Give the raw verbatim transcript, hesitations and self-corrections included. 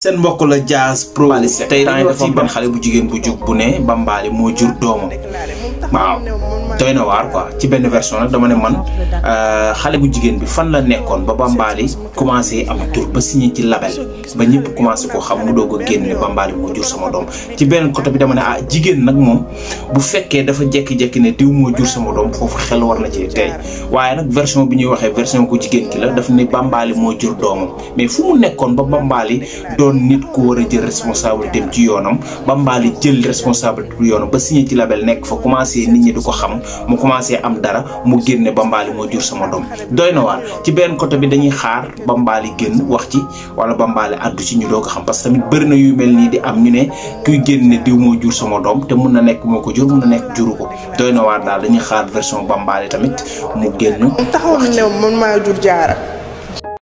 seen mbokk la Diaz Pro tey dañu wax ci benn xale bu jigéen bu jug bu ne Bambaly moo jur doomam waaw doy na waar quoi ci benn version nag dama ne man xale bu jigéen bi fan la nekkoon ba Bambaly commencé am tur ba signé ci label ba ñëpp commencé koo xam mu doog a génn ne Bambaly moo jur sama doom ci benn côté bi dama ne ah jigéen nag moom bu fekkee dafa jekki-jekki ne diw moo jur sama doom foofu xel war na ci tey waaye nag version bi ñuy waxee version ku jigéen ki la daf ne Bambaly moo jur doomam mais fu mu nekkoon ba Bambaly doon nit ku war a jël responsabilité am ci yoonam Bambaly jël responsabilité bu yoonam ba signé ci label nekk fa commencé nit ñi du ko xam mu commencé am dara mu génne Bambaly moo jur sama doom doy na waar ci benn côté bi dañuy xaar Bambaly génn wax ci wala Bambaly addu ci ñu doo ko xam parce que tamit bëri na yu mel nii di am ñu ne kuy génne diw moo jur sama doom te mun na nekk moo ko jur mun na nekk juru ko doy na waar daal dañuy xaar version Bambaly tamit mu génn taxaw ne man maa jur Diarra